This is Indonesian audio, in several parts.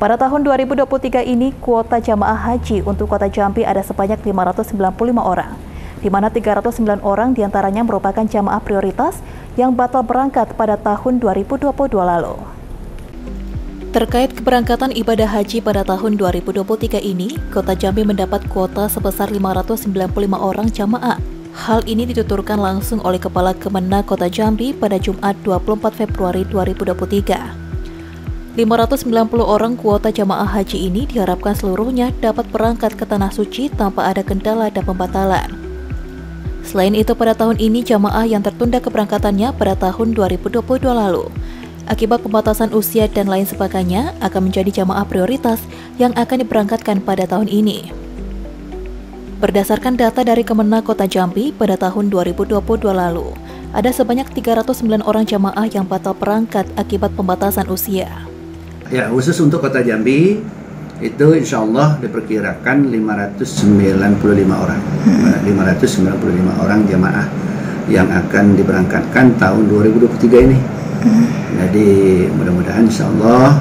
Pada tahun 2023 ini, kuota jamaah haji untuk Kota Jambi ada sebanyak 595 orang, di mana 309 orang diantaranya merupakan jamaah prioritas yang batal berangkat pada tahun 2022 lalu. Terkait keberangkatan ibadah haji pada tahun 2023 ini, Kota Jambi mendapat kuota sebesar 595 orang jamaah. Hal ini dituturkan langsung oleh Kepala Kemenag Kota Jambi pada Jumat 24 Februari 2023. 590 orang kuota jamaah haji ini diharapkan seluruhnya dapat berangkat ke Tanah Suci tanpa ada kendala dan pembatalan. Selain itu, pada tahun ini jamaah yang tertunda keberangkatannya pada tahun 2022 lalu akibat pembatasan usia dan lain sebagainya akan menjadi jamaah prioritas yang akan diberangkatkan pada tahun ini. Berdasarkan data dari Kemenag Kota Jambi pada tahun 2022 lalu, ada sebanyak 309 orang jamaah yang batal berangkat akibat pembatasan usia. Ya, khusus untuk Kota Jambi itu insya Allah diperkirakan 595 orang. 595 orang jamaah yang akan diberangkatkan tahun 2023 ini. Jadi mudah-mudahan insya Allah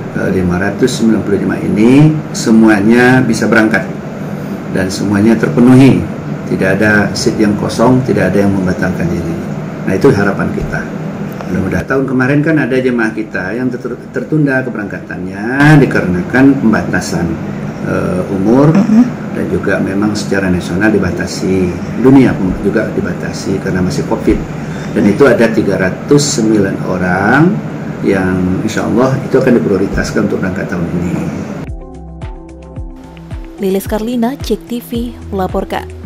595 ini semuanya bisa berangkat dan semuanya terpenuhi. Tidak ada seat yang kosong, tidak ada yang membatalkan diri. Nah, itu harapan kita. Mudah-mudahan tahun kemarin kan ada jemaah kita yang tertunda keberangkatannya dikarenakan pembatasan umur dan juga memang secara nasional dibatasi, dunia juga dibatasi karena masih COVID. Dan itu ada 309 orang yang insya Allah itu akan diprioritaskan untuk berangkat tahun ini. Lilis Karlina, Cek TV, melaporkan.